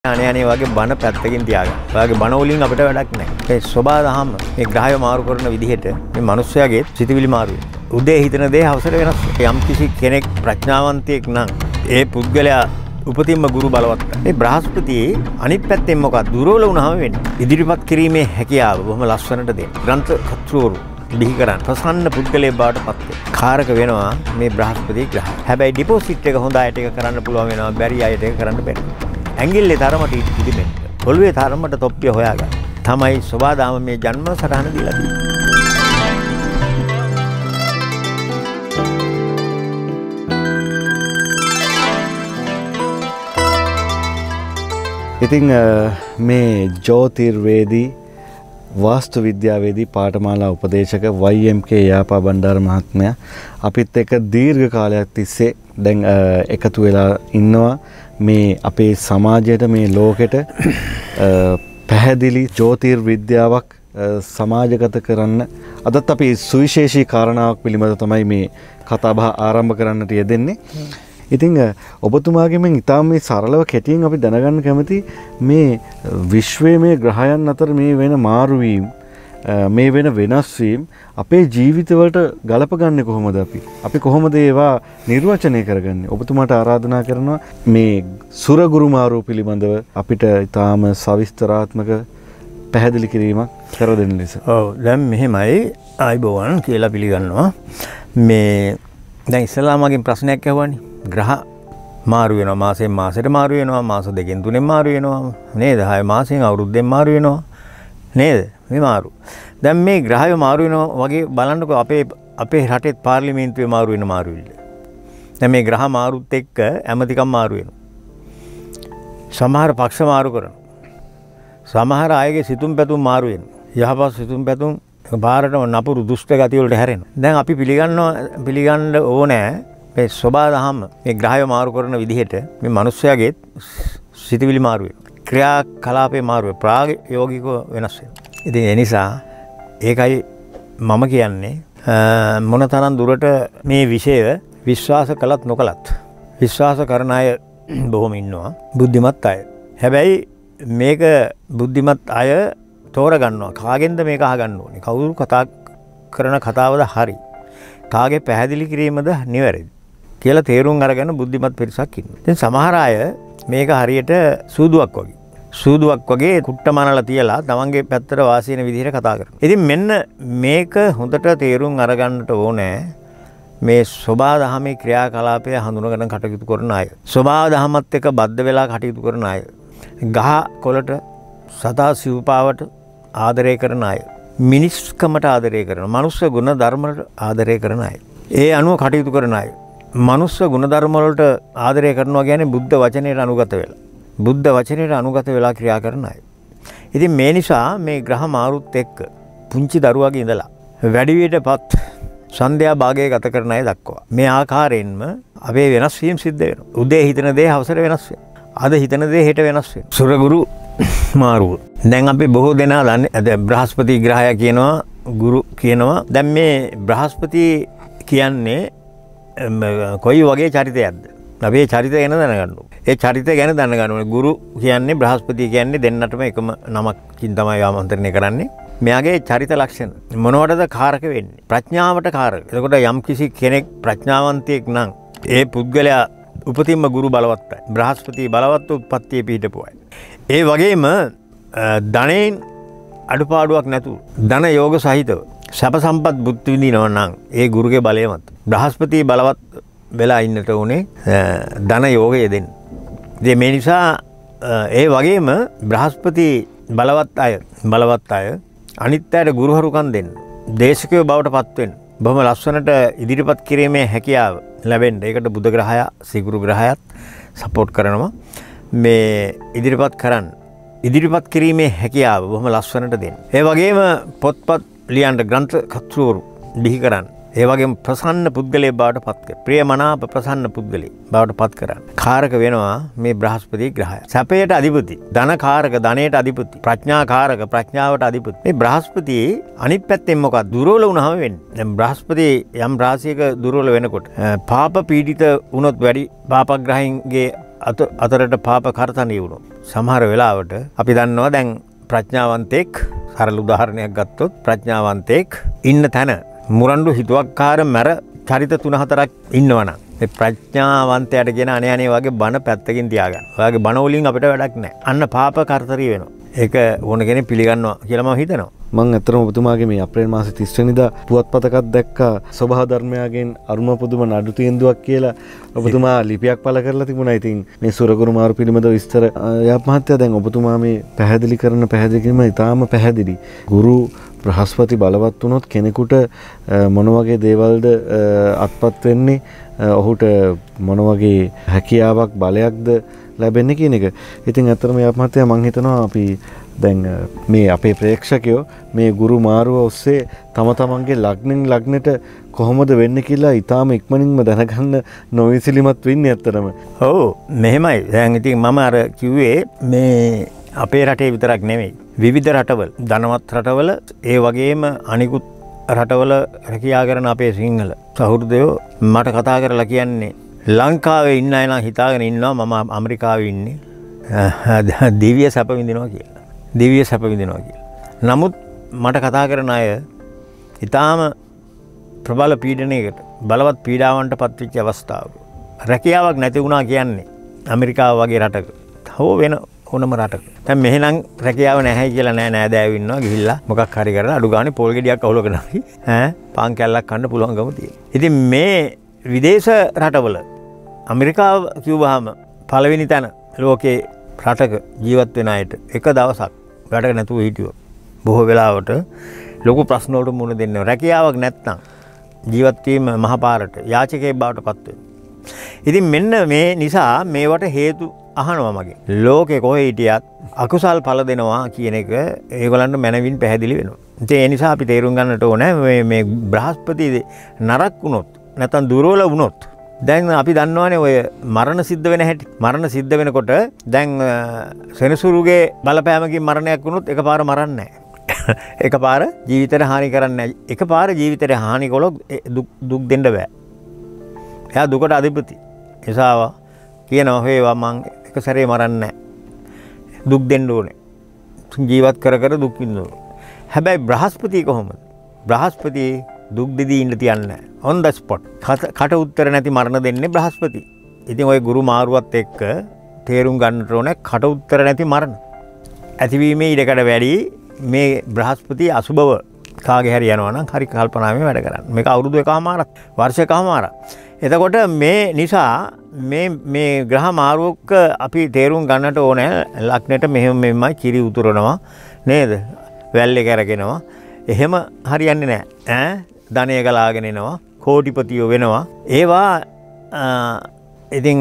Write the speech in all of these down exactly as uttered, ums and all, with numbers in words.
අනේ අනේ වගේ බණ පැත්තකින් තියාගන්න. ඔයාගේ බණ වලින් අපිට වැඩක් නැහැ. ඒ සබා දහම මේ ග්‍රහය මාරු කරන විදිහට මේ මිනිස්යාගේ සිතිවිලි මාරු වෙනවා. උදේ හිතන දේ හවසට වෙනස් වෙනවා. යම් කිසි කෙනෙක් ප්‍රඥාවන්තයෙක් නම් ඒ පුද්ගලයා උපතින්ම ගුරු බලවත්. මේ බ්‍රහස්පති අනිත් පැත්තෙන් මොකක්ද දුර්වල වුණාම වෙන්නේ. ඉදිරිපත් කිරීමේ හැකියාව බොහොම ලස්සනට දෙන්න. ග්‍රන්ථ කර්තෘවරු බිහි කරන් ප්‍රසන්න පුද්ගලයෙක් බවට පත් වෙනවා. කාරක වෙනවා මේ බ්‍රහස්පති ග්‍රහය. හැබැයි ඩිපොසිට් එක හොඳ අයට එක කරන්න පුළුවන් වෙනවා. බැරි අයට එක කරන්න බැහැ. ඇඟිල්ලේ තරමට ඉදිමෙන්න. ඔළුවේ තරමට තොප්පිය හොයාගන්න. තමයි සබාදාම මේ ජන්ම සටහන දීලා තියෙන්නේ. ඉතින් මේ ජ්‍යොතිර්වේදී වාස්තු විද්‍යාවේදී පාඨමාලා උපදේශක වයි එම් කේ යාපා බණ්ඩාර මහත්මයා අපිත් එක්ක දීර්ඝ කාලයක් තිස්සේ දැන් එකතු වෙලා ඉන්නවා මේ අපේ සමාජයට මේ ලෝකෙට පැහැදිලි ජ්‍යොතිර්විද්‍යාවක් සමාජගත කරන්න අදත් අපි සුවිශේෂී කාරණාවක් පිළිබඳව තමයි මේ කතා බහ ආරම්භ කරන්නට යෙදෙන්නේ. ඉතින් ඔබතුමාගෙන් මම ඉතාම මේ සරලව කෙටියෙන් අපි දැනගන්න කැමති මේ විශ්වයේ මේ ග්‍රහයන් අතර මේ වෙන මාරු වීම මේ වෙන වෙනස් වීම අපේ ජීවිතවලට ගලපගන්නේ කොහොමද අපි? අපි කොහොමද ඒවා නිර්වචනය කරගන්නේ? ඔබතුමාට ආරාධනා කරනවා මේ සුරගුරු මාරු පිළිබඳව අපිට ඉතාම සවිස්තරාත්මක පැහැදිලි කිරීමක් කර දෙන්න ලෙස. ඔව් දැන් මෙහෙමයි ආයිබෝවන් කියලා පිළිගන්නවා. මේ දැන් ඉස්සලාමගෙන් ප්‍රශ්නයක් අහුවනේ. ග්‍රහ මාරු වෙනවා මාසෙන් මාසෙට මාරු වෙනවා මාස දෙකෙන් තුනෙන් මාරු වෙනවා නේද? හය මාසෙන් අවුරුද්දෙන් මාරු වෙනවා නේද? මේ මාරු. දැන් මේ ග්‍රහය මාරු වෙනවා වගේ බලන්නකො අපේ අපේ රටේ පාර්ලිමේන්තුවේ මාරු වෙන මාරුවිල්ල. දැන් මේ ග්‍රහ මාරුත් එක්ක ඇමතිකම් මාරු වෙනවා. සමහර පක්ෂ මාරු කරනවා. සමහර අයගේ සිතුම් පැතුම් මාරු වෙනවා. යහපත් සිතුම් පැතුම් බාරටම නපුරු දුෂ්ට ගති වලට හැරෙනවා. දැන් අපි පිළිගන්නවා පිළිගන්න ඕනේ මේ සබා දහම මේ ග්‍රහය මාරු කරන විදිහට මේ මිනිස්යාගේ සිතිවිලි මාරු වෙනවා. ක්‍රියා කලාපේ මාරු වෙනවා. ප්‍රායෝගිකව වෙනස් වෙනවා. ඉතින් ඒ නිසා ඒකයි මම කියන්නේ මොනතරම් දුරට මේ විෂය විශ්වාස කළත් නොකළත් විශ්වාස කරන අය බොහොම ඉන්නවා. බුද්ධිමත් අය. හැබැයි මේක බුද්ධිමත් අය තෝරගන්නවා. කාගෙන්ද මේක අහගන්න ඕනේ? කවුරු කතා කරන කතාවද හරි? කාගේ පැහැදිලි කිරීමද නිවැරදි කියලා තේරුම් අරගෙන බුද්ධිමත් පිරිසක් ඉන්නවා. දැන් සමහර අය මේක හරියට සූදුවක් වගේ සූදුවක් වගේ කුට්ටමනලා තියලා තමන්ගේ පැත්තට වාසි වෙන විදිහට කතා කරනවා. ඉතින් මෙන්න මේක හොඳට තේරුම් අරගන්නට ඕනේ මේ සබා දහමේ ක්‍රියාකලාපය හඳුනගෙන කටයුතු කරන අය. සබා දහමත් එක්ක බද්ධ වෙලා කටයුතු කරන අය. ගහ කොළට සතා සිව්පාවට ආදරය කරන අය. මිනිස්කමට ආදරය කරන මනුස්ස ගුණ ධර්මවලට ආදරය කරන අය. ඒ අනුව කටයුතු කරන අය. මනුස්ස ගුණ ධර්ම වලට ආදරය කරනවා කියන්නේ බුද්ධ වචනයට අනුගත වෙලා. බුද්ධ වචනයට අනුගත වෙලා ක්‍රියා කරන අය. ඉතින් මේ නිසා මේ ග්‍රහ මාරුත් එක්ක පුංචි දරුවාගේ ඉඳලා වැඩි වියටපත් සන්ධ්‍යා භාගයේ ගත කරන අය දක්වා මේ ආකාරයෙන්ම අපේ වෙනස් වීම සිද්ධ වෙනවා. උදේ හිතන දේ හවසට වෙනස් වෙනවා. අද හිතන දේ හෙට වෙනස් වෙනවා. සුරගුරු මාරුව. දැන් අපි බොහෝ දෙනා දන්නේ බ්‍රහස්පති ග්‍රහය කියනවා ගුරු කියනවා. දැන් මේ බ්‍රහස්පති කියන්නේ කොයි වගේ චරිතයක්ද? අපේ චරිතය ගැන දැනගන්න ඕනේ. ඒ චරිතය ගැන දැනගන්න ඕනේ. ගුරු කියන්නේ බ්‍රහස්පති කියන්නේ දෙන්නටම එකම නමකින් තමයි ආමන්ත්‍රණය කරන්නේ. මෙයාගේ චරිත ලක්ෂණ මොනවටද කාරක වෙන්නේ? ප්‍රඥාවට කාරක. එතකොට යම් කිසි කෙනෙක් ප්‍රඥාවන්තයෙක් නම් ඒ පුද්ගලයා උපතින්ම ගුරු බලවත්යි. බ්‍රහස්පති බලවත් උත්පත්තියේ පිහිටපු අය. ඒ වගේම ධනෙන් අඩුපාඩුවක් නැතුව ධන යෝග සහිතව සැප සම්පත් බුද්ධ විඳිනවා නම් ඒ ගුරුගේ බලය මත බ්‍රහස්පති බලවත් වෙලා ඉන්නට උනේ ධන යෝගය දෙන්න. ඉතින් මේ නිසා ඒ වගේම බ්‍රහස්පති බලවත් අය බලවත් අය අනිත් අයට ගුරුහරුකම් දෙන්න. දේශකයෝ බවට පත් වෙන්න. බොහොම ලස්සනට ඉදිරිපත් කිරීමේ හැකියාව ලැබෙන්න. ඒකට බුධ ග්‍රහය, සිකුරු ග්‍රහයත් සපෝට් කරනවා. මේ ඉදිරිපත් කරන්න. ඉදිරිපත් කිරීමේ හැකියාව බොහොම ලස්සනට දෙන්න. ඒ වගේම පොත්පත් ලියන්න ග්‍රන්ථ කර්තෘවරු බිහි කරන්න. ඒ වගේම ප්‍රසන්න පුද්ගලයෙක් බවට පත් කර. ප්‍රියමනාප ප්‍රසන්න පුද්ගලයෙක් බවට පත් කරන්න. කාරක වෙනවා මේ බ්‍රහස්පති ග්‍රහය. සැපයට අධිපති, ධන කාරක ධනයට අධිපති, ප්‍රඥා කාරක ප්‍රඥාවට අධිපති. මේ බ්‍රහස්පති අනිත් පැත්තෙන් මොකක්ද? දුර්වල වුණාම වෙන්නේ. දැන් බ්‍රහස්පති යම් රාශියක දුර්වල වෙනකොට පාප පීඩිත වුණොත් වැඩි පාපග්‍රහයන්ගේ අතරට පාප කර්තනය වුණොත් සමහර වෙලාවට අපි දන්නවා දැන් ප්‍රඥාවන්තෙක් සරල උදාහරණයක් ගත්තොත් ප්‍රඥාවන්තෙක් ඉන්න තැන මුරණ්ඩු හිතුවක්කාර මැර චරිත තුන හතරක් ඉන්නවනම් ඒ ප්‍රඥාවන්තයාට කියන අනේ අනේ වගේ බණ පැත්තකින් තියාගන්න. ඔයාගේ බණ වලින් අපිට වැඩක් නැහැ. අන්න පාප කර්තරිය වෙනවා. ඒක ඕන කෙනෙක් පිළිගන්නවා කියලා මම හිතනවා. මම අතරම ඔබතුමාගේ මේ අප්‍රේල් මාසේ තිස් වෙනිදා පුවත්පතකක් දැක්කා ස්වභාව ධර්මයාගෙන් අරුම පුදුම නඩු තීන්දුවක් කියලා ඔබතුමා ලිපියක් පළ කරලා තිබුණා. ඉතින් මේ සුරකුරු මාරු පිළිබඳව විස්තර යාප් මහත්තයා දැන් ඔබතුමා මේ පැහැදිලි කරන පැහැදිලි කිරීම ඉතාම පැහැදිලි. ගුරු බ්‍රහස්පති බලවත් වුණොත් කෙනෙකුට මොන වගේ දේවල්ද අත්පත් වෙන්නේ, ඔහුට මොන වගේ හැකියාවක් බලයක්ද ලැබෙන්නේ කියන එක. ඉතින් අතරම යාප් මහත්තයා මම හිතනවා අපි දැන් මේ අපේ ප්‍රේක්ෂකයෝ මේ ගුරු මාරුව ඔස්සේ තම තමන්ගේ ලග්නෙන් ලග්නෙට කොහොමද වෙන්නේ කියලා ඊටාම ඉක්මනින්ම දැනගන්න නොවිසිලිමත් වෙන්නේ අතරම. ඔව් මෙහෙමයි. දැන් ඉතින් මම අර කිව්වේ මේ අපේ රටේ විතරක් නෙමෙයි විවිධ රටවල ධනවත් රටවල ඒ වගේම අනිකුත් රටවල රැකියා කරන අපේ සිංහල සහෘදයෝ මට කතා කරලා කියන්නේ ලංකාවේ ඉන්න අය නම් හිතාගෙන ඉන්නවා මම ඇමරිකාවේ ඉන්නේ දිව්‍ය සැප විඳිනවා කියලා. දිව්‍ය සැප විඳිනවා කියලා. නමුත් මට කතා කරන අය ඊටාම ප්‍රබල පීඩනයකට බලවත් පීඩාවන්ට පත්වෙච්ච අවස්ථාවක රැකියාවක් නැති වුණා කියන්නේ ඇමරිකාව වගේ රටක හෝ වෙන ඕනම රටක. දැන් මෙහෙනම් රැකියාව නැහැ කියලා නෑ නෑදෑයෝ ඉන්නවා ගිහිල්ලා මොකක් හරි කරලා අඩු ගානේ පොල් ගෙඩියක් අහුලගෙන හරි ඈ පාන් කැල්ලක් කන්න පුළුවන්කම තියෙනවා. ඉතින් මේ විදේශ රටවල ඇමරිකාව කිව්වහම පළවෙනි තැන ලෝකේ රටක ජීවත් වෙන අයට එක දවසක් වැඩක නැතුව හිටියොත් බොහෝ වෙලාවට ලොකු ප්‍රශ්න වලට මුහුණ දෙන්නේ. රැකියාවක් නැත්නම් ජීවත් වීම මහපාරට යාචකයෙක් බවට පත් වෙනවා. ඉතින් මෙන්න මේ නිසා මේවට හේතු අහනවා මගේ. ලෝකේ කොහේ හිටියත් අකුසල් ඵල දෙනවා කියන එක ඒගොල්ලන්ට මනවින් පැහැදිලි වෙනවා. ඒ නිසා අපි තේරුම් ගන්නට ඕනේ මේ මේ බ්‍රහස්පති නරක් වුණොත් නැත්නම් දුර්වල වුණොත් දැන් අපි දන්නවනේ ඔය මරණ සිද්ධ වෙන හැටි. මරණ සිද්ධ වෙනකොට දැන් සෙනසුරුගේ බලපෑමකින් මරණයක් වුණොත් එකපාර මරන්නේ නැහැ. එකපාර ජීවිතේට හානි කරන්නේ නැහැ. එකපාර ජීවිතේට හානි කළොත් දුක් දුක් දෙන්න බෑ. එයා දුකට අධිපති. ඒසාව කියනවා හේවා මං එක සැරේ මරන්නේ නැහැ. දුක් දෙන්න ඕනේ. ජීවත් කර කර දුක් විඳින්න ඕනේ. හැබැයි බ්‍රහස්පති කොහොමද? බ්‍රහස්පති දුක් දෙදී ඉන්න තියන්නේ නැහැ. on the spot. කට උත්තර නැති මරණ දෙන්නේ බ්‍රහස්පති. ඉතින් ওই ගුරු මාරුවත් එක්ක තේරුම් ගන්නට ඕනේ කට උත්තර නැති මරණ. ඇතිවීමේ ඉඩකඩ වැඩි මේ බ්‍රහස්පති අසුබව කාගේ හරි යනවා නම් හරි කල්පනාවෙන් වැඩ කරන්න. මේක අවුරුදු එකමාරක් වර්ෂයකමාරක්. එතකොට මේ නිසා මේ මේ ග්‍රහ මාරුවක අපි තේරුම් ගන්නට ඕනේ ලග්නෙට මෙහෙම මෙහෙමයි කිරි උතුරනවා නේද? වැල්ලේ කරගෙනවා. එහෙම හරියන්නේ නැහැ. ඈ ධනය ගලාගෙන එනවා. කෝටිපතියෝ වෙනවා. ඒවා ඉතින්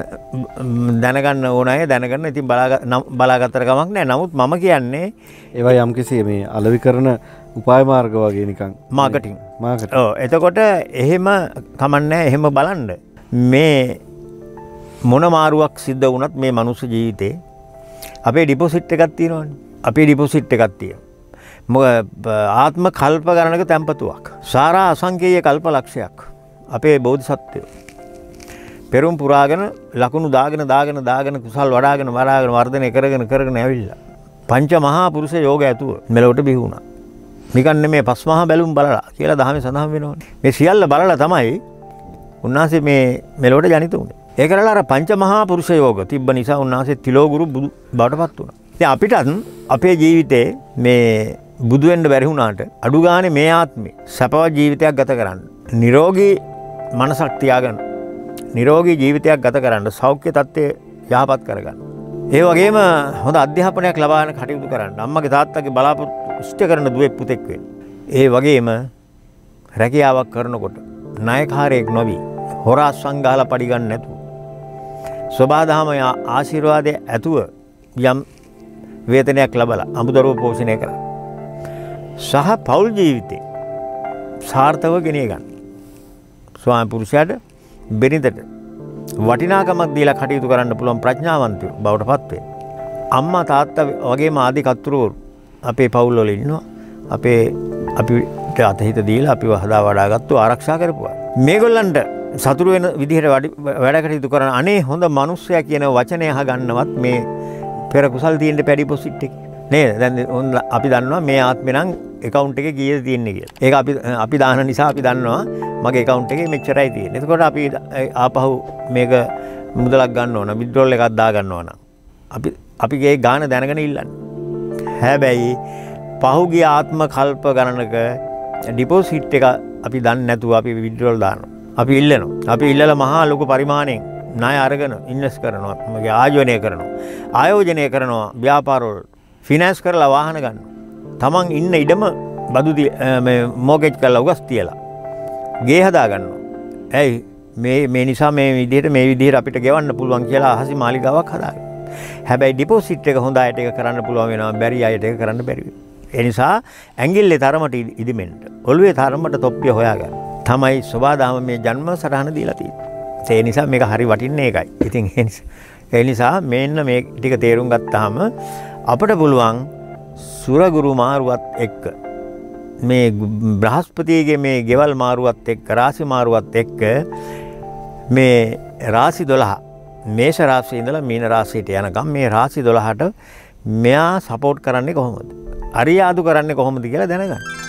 දැනගන්න ඕන අය දැනගන්න ඉතින් බලාගත්තර කමක් නැහැ. නමුත් මම කියන්නේ ඒවා යම්කිසි මේ අලෙවි කරන උපාය මාර්ග වගේ නිකන් මාකටිං මාකටිං. ඔව් එතකොට එහෙම කමන්නේ එහෙම බලන්න මේ මොන මාරුවක් සිද්ධ වුණත් මේ මනුස්ස ජීවිතේ අපේ ඩිපොසිට් එකක් තියෙනවනේ. අපේ ඩිපොසිට් එකක් තියෙනවා. මොකද ආත්ම කල්ප ගණනක තැම්පතුවක්. සාරා අසංකේය කල්ප ලක්ෂයක්. අපේ බෝධිසත්වයෝ පෙරම් පුරාගෙන ලකුණු දාගෙන දාගෙන දාගෙන කුසල් වඩාගෙන වඩාගෙන වර්ධනය කරගෙන කරගෙන ඇවිල්ලා පංච මහා පුරුෂ යෝග ඇතුව මෙලොවට බිහි වුණා. නිකන් නෙමේ පස් මහා බැලුම් බලලා කියලා දහමේ සඳහන් වෙනවනේ. මේ සියල්ල බලලා තමයි උන්වහන්සේ මේ මෙලොවට ජනිත වුණේ. ඒ කරලා අර පංච මහා පුරුෂ යෝග තිබ්බ නිසා උන්වහන්සේ තිලෝගුරු බුදු බවට පත් වුණා. ඉතින් අපිටත් අපේ ජීවිතේ මේ බුදු වෙන්න බැරි වුණාට අඩු ගානේ මේ ආත්මේ සපවත් ජීවිතයක් ගත කරන්න. නිරෝගී මනසක් තියාගන්න. නිරෝගී ජීවිතයක් ගත කරන්න සෞඛ්‍ය තත්ත්වය යහපත් කරගන්න. ඒ වගේම හොඳ අධ්‍යාපනයක් ලබාගෙන කටයුතු කරන්න. අම්මගේ තාත්තගේ බලාපොරොත්තු ඉෂ්ට කරන දුවෙක් පුතෙක් වෙන්න. ඒ වගේම රැකියාවක් කරනකොට ණයකාරයෙක් නොවි හොරා සංගහලා පඩි ගන්න නැතුව සබාධම ආශිර්වාදයේ ඇතුව යම් වේතනයක් ලබලා අමුදරුව පෝෂණය කරා. සහ පෞල් ජීවිතේ සාර්ථකව ගෙනිය ගන්න. ස්වාමි පුරුෂයාට බෙරිඳට වටිනාකමක් දීලා කටයුතු කරන්න පුළුවන් ප්‍රඥාවන්තයෝ බවට පත් වෙන්න. අම්මා තාත්තා වගේම ආදි කතුරුවරු අපේ පවුල් වල ඉන්නවා. අපේ අපිට අතහිත දීලා අපිව හදා වඩාගත්තු ආරක්ෂා කරපුවා. මේගොල්ලන්ට සතුරු වෙන විදිහට වැඩ කටයුතු කරන අනේ හොඳ මිනිස්සයා කියන වචනය අහගන්නවත් මේ පෙර කුසල් තියෙන පැඩි පොසිට් එක නේද? දැන් අපි දන්නවා මේ ආත්මේ නම් account එකේ කීයද තියෙන්නේ කියලා. ඒක අපි අපි දාන නිසා අපි දන්නවා මගේ account එකේ මෙච්චරයි තියෙන්නේ. එතකොට අපි ආපහු මේක මුදලක් ගන්න ඕන, withdrawal එකක් දා ගන්න ඕන. අපි අපි ගේ ගාන දැනගෙන ඉල්ලන්නේ. හැබැයි පහුගිය ආත්ම කල්ප ගණනක ඩිපොසිට් එක අපි දන්නේ නැතුව අපි withdrawal දානවා. අපි ඉල්ලනවා. අපි ඉල්ලලා මහා ලොකු පරිමාණයෙන් ණය අරගෙන ඉන්වෙස්ට් කරනවා. මගේ ආයෝජනය කරනවා. ආයෝජනය කරනවා ව්‍යාපාරවල. ෆිනෑන්ස් කරලා වාහන ගන්නවා. තමන් ඉන්න ඉඩම බදු මේ මෝගේජ් කරලා උගස් තියලා ගේ හදා ගන්නවා. ඇයි මේ මේ නිසා මේ විදිහට මේ විදිහට අපිට ගෙවන්න පුළුවන් කියලා අහසි මාලිගාවක් හදාගන්න. හැබැයි ඩිපොසිට් එක හොඳ අයට ඒක කරන්න පුළුවන් වෙනවා. බැරි අයට ඒක කරන්න බැරි වෙනවා. ඒ නිසා ඇඟිල්ලේ තරමට ඉදිමෙන්න ඔළුවේ තරමට තොප්පිය හොයාගන්න තමයි සබාදාම මේ ජන්ම සටහන දීලා තියෙන්නේ. ඒ නිසා මේක හරි වටින්නේ ඒකයි. ඉතින් ඒ නිසා මේන්න මේ ටික තේරුම් ගත්තාම අපට පුළුවන් සුරගුරු මාරුවත් එක්ක මේ බ්‍රහස්පතිගේ මේ ගෙවල් මාරුවත් එක්ක රාශි මාරුවත් එක්ක මේ රාශි දොළහ මේෂ රාශියේ ඉඳලා මීන රාශියට යනකම් මේ රාශි දොළහට මෙයා සපෝට් කරන්නේ කොහොමද? අරියාදු කරන්නේ කොහොමද කියලා දැනගන්න.